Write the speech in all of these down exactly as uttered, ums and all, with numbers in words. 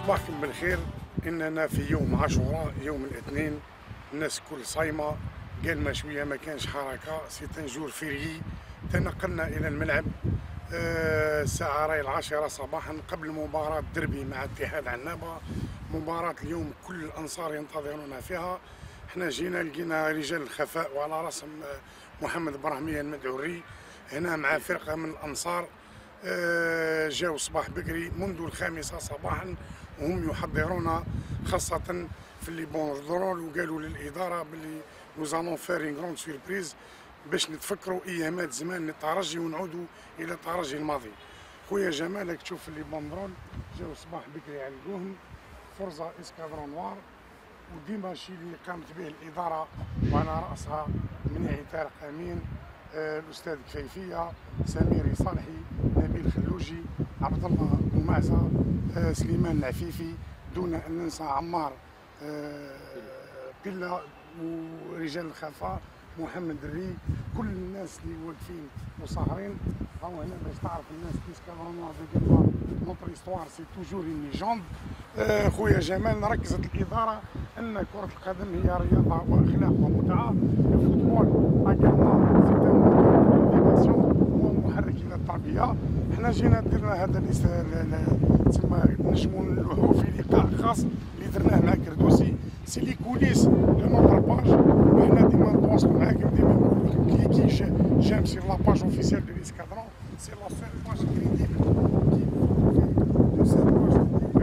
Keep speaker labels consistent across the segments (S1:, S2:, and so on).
S1: صباحكم بالخير. اننا في يوم عاشوراء يوم الاثنين، الناس كل صايمه، قال ما شويه ما كانش حركه، سي ان جور فيريي. تنقلنا الى الملعب أه الساعه راي العاشره صباحا قبل مباراه دربي مع اتحاد عنابه. مباراه اليوم كل الانصار ينتظرون فيها. احنا جينا لقينا رجال الخفاء وعلى راسهم محمد ابراهيميه المدعوري هنا مع فرقه من الانصار. أه جاوا صباح بكري منذ الخامسه صباحا وهم يحضرون خاصه في اللي بوندرول، وقالوا للاداره باللي نوزالون فير اون غروند سوربريز باش نتفكروا ايامات زمان الترجي ونعودوا الى الترجي الماضي. خويا جمالك تشوف اللي بوندرول جاوا صباح بكري يعلقوهم فرزه اسكادرون نوار، وديما الشيء اللي قامت به الاداره وعلى راسها منيعي طارق امين، آه الاستاذ كفيفيه، سميري صالحي، نبيل خلوجي، عبد الله بومعزه، آه سليمان العفيفي، دون ان ننسى عمار آه بيلا، ورجال الخفاء محمد الري، كل الناس اللي واقفين وساهرين. راهو هنا باش تعرف الناس كيس كانوا دو نوتر استوار سي توجور اون ليجوند. خويا جمال ركزت الاداره ان كره القدم هي رياضه واخلاق ومتعه. الفوتبول اكيدمون سي ان هو محرك الى التربيه. احنا جينا درنا هذا تسمى نجموا نلوحوا في لقاء خاص اللي درناه مع كردوسي، سي لي كوليس دو نوتر باج. وحنا ديما نتواصلوا معاكم، ديما نقول لكم كليكي جيم سير لا باج اوفيسيال دو ليسكادرون، سي لا سول باج كريديبل دو سيت باج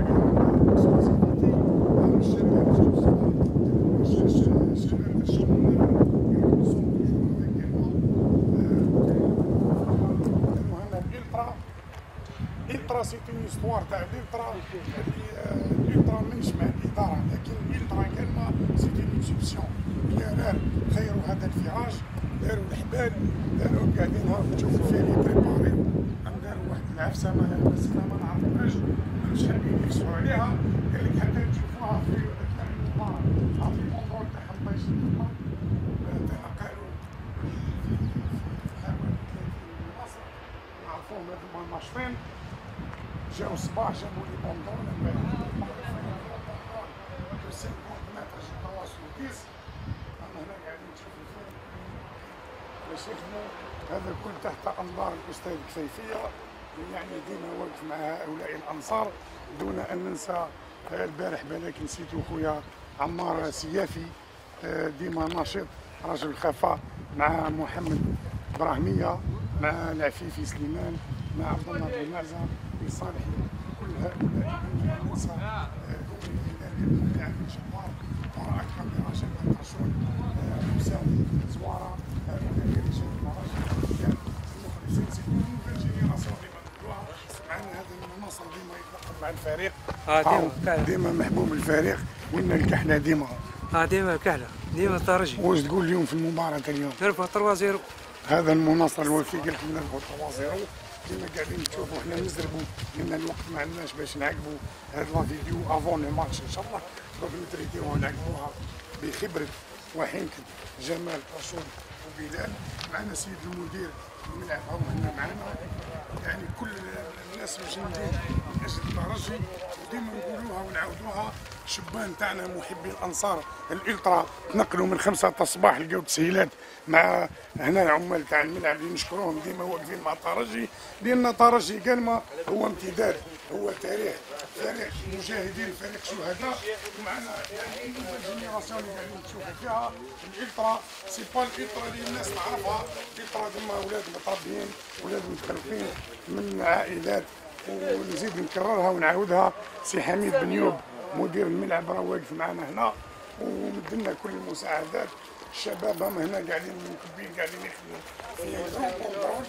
S1: الالترا. سي اون استوار تاع الالترا اللي الالترا ماهيش مع الاداره، لكن الالترا كلمه سي اون اكسبسيون. دار خيروا هذا الفراج، داروا الحبال، داروا قاعدين هاكم تشوفوا فيه لي بريباري، داروا واحد العفسه ما ما نعرفوهاش، شحال يكسروا عليها، قال لك حتى نشوفوها في اثناء المباراه. عرفتي الكونترول تاعهم الله يسلمك. قالوا حوالي ثلاثين مصر نعرفوهم هذوما ناشطين، جاو الصباح جابوا لي بوندون خمسين متر تواصل كيس. انا هنا قاعدين نشوفوا فيه باش يخدموا. هذا كل تحت انظار الاستاذ كفيفيه، يعني ديما واقف مع هؤلاء الانصار. دون ان ننسى البارح بالك نسيتو خويا عمار سيافي، ديما ناشط رجل خفاء، مع محمد ابراهيميه، مع العفيفي سليمان، مع عبد الله بن معزه صالحي. كل هؤلاء ننسى يعني جبار وراء اكرم رجل الرسول مساوي زواره، هؤلاء رجال المراجع المخلصين سي نوفيل جينيراسيون ديما نقولوها. معنا هذا المناصر ديما يتلقب مع الفريق، اه ديما محبوب الفريق. وين الكحله ديما
S2: اه ديما الكحله ديما الترجي.
S1: واش تقول اليوم في المباراه اليوم؟
S2: نربحوا ثلاثة صفر.
S1: هذا المناصر الوفي قال لك نربحوا ثلاثة صفر. كيما قاعدين تشوفوا حنا نزربوا لان الوقت ما عندناش باش نعقبوا هاد لا فيديو افون لو ماتش ان شاء الله. دوك نتريتيوها ونعقبوها بخبره وحنكه جمال رسول وبلال. معنا سيد المدير الملعب هو هنا معنا، يعني كل الناس مجندين من اجل الترجي. وديما نقولوها ونعاودوها، شبان تاعنا محبي الانصار الالترا تنقلوا من خمسة تاع الصباح لقاو تسهيلات مع هنا العمال تاع الملعب اللي نشكروهم ديما واقفين مع الترجي، لان الترجي كلمه هو امتداد، هو تاريخ، فريق مجاهدين، فريق شهداء. ومعنا يعني الجينيراسيون اللي قاعدين تشوفوا فيها الالترا، سي با الالترا اللي الناس تعرفها. الالترا ديما اولاد متربيين، اولاد متخلفين من عائلات. ونزيد نكررها ونعاودها، سي حميد بن يوب مدير الملعب راه واقف معنا هنا ومدلنا كل المساعدات. الشباب هم هنا قاعدين مكبين قاعدين يخدموا في جروب كونترول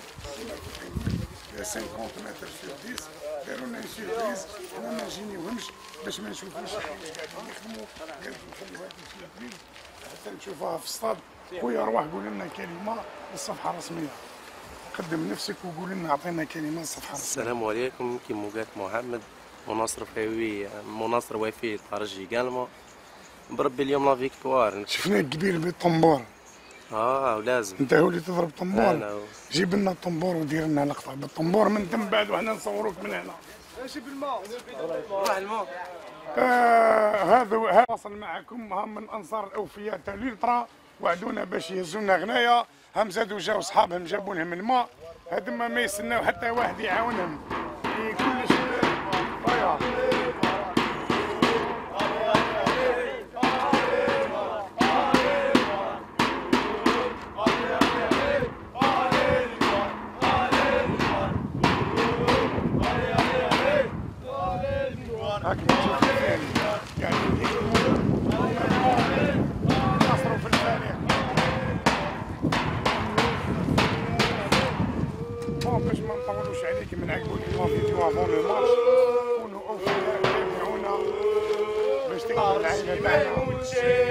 S1: خمسين متر سور عشرة. داروا لنا سيربريز، حنا ما نجينيوهمش باش ما نشوفوش كيفاش قاعدين يخدموا. قال لكم نخليو هذه السيربريز حتى نشوفوها في الصاد. خويا روح قول لنا كلمه للصفحه الرسميه، قدم نفسك وقول لنا، اعطينا كلمه للصفحه الرسميه.
S3: السلام عليكم، كيما قالت محمد مناصر فاوي مناصر وفي الترجي كالمو بربي اليوم لا فيكتوار.
S1: شفناك قبيل بالطنبور.
S3: اه ولازم
S1: انت هو اللي تضرب طنبور.
S3: انا
S1: جيب لنا الطنبور ودير لنا لقطه بالطنبور من تم بعد وحنا نصوروك من هنا.
S2: جيب الماء. روح الماء.
S1: آه هذا واصل معكم هم من انصار الاوفياء تاع الالترا، وعدونا باش يهزونا غنايه، هم زادوا جاو صحابهم جابوا لهم الماء، هذوما ما يستناو حتى واحد يعاونهم في كلش. هاكي تشوف يعني نصروا في الفريق. بون باش ما نطولوش عليك من عقبوا لكم فيديو افون لو ماتش، كونوا اوفياء تابعونا باش تكبر العائله تاعنا.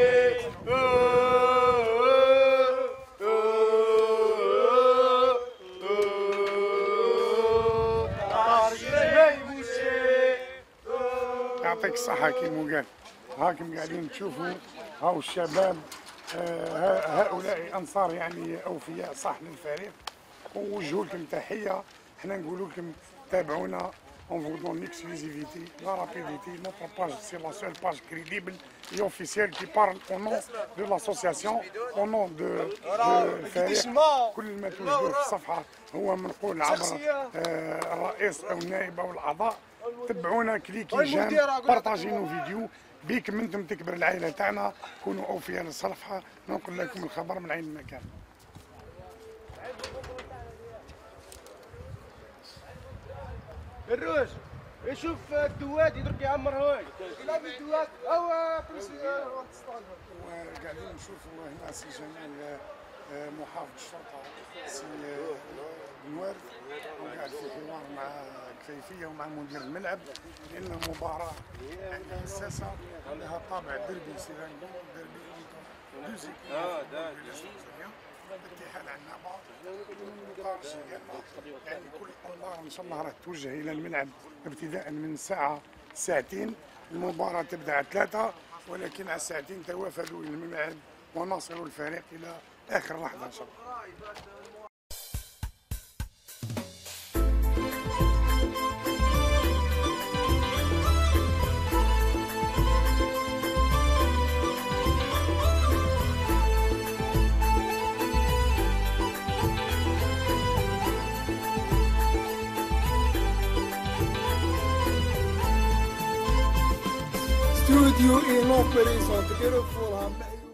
S1: يعطيك الصحة كيما قال. هاكم قاعدين تشوفوا هاو الشباب، آه هؤلاء أنصار يعني أوفياء صح للفريق، ونوجهوا لكم تحية. حنا نقولوا لكم تابعونا on vous donne l'exclusivité, la rapidité. Notre page, c'est la seule page crédible et officielle qui parle au nom de l'association, au nom de الفريق. كل ما توجدوه في الصفحة هو منقول عبر آه الرئيس أو النائب أو الأعضاء. تبعونا، كليكي جيم، بارطاجينو فيديو، بيكم انتم تكبر العائله تاعنا. كونوا اوفياء للصفحه، ننقل لكم الخبر من عين المكان.
S4: الروج يشوف الدواد يضرب يعمر هواي يلعب الدواد او
S1: وقاعدين نشوفوا هنا سي جمال محافظ الشرطه سي نوار، وقاعد في حوار مع كفيفيه ومع مدير الملعب، لان المباراه عندها حساسه، لها طابع دربي سيرانجو، دربي دوزي الاتحاد عنابه والطارجي يعني كل الانظار ان شاء الله راح توجه الى الملعب ابتداء من الساعه ساعتين. المباراه تبدا على ثلاثه، ولكن على الساعتين توافدوا الى الملعب ونصلوا الفريق الى اخر لحظه ان شاء الله.
S4: Studio in operação, te quero falar.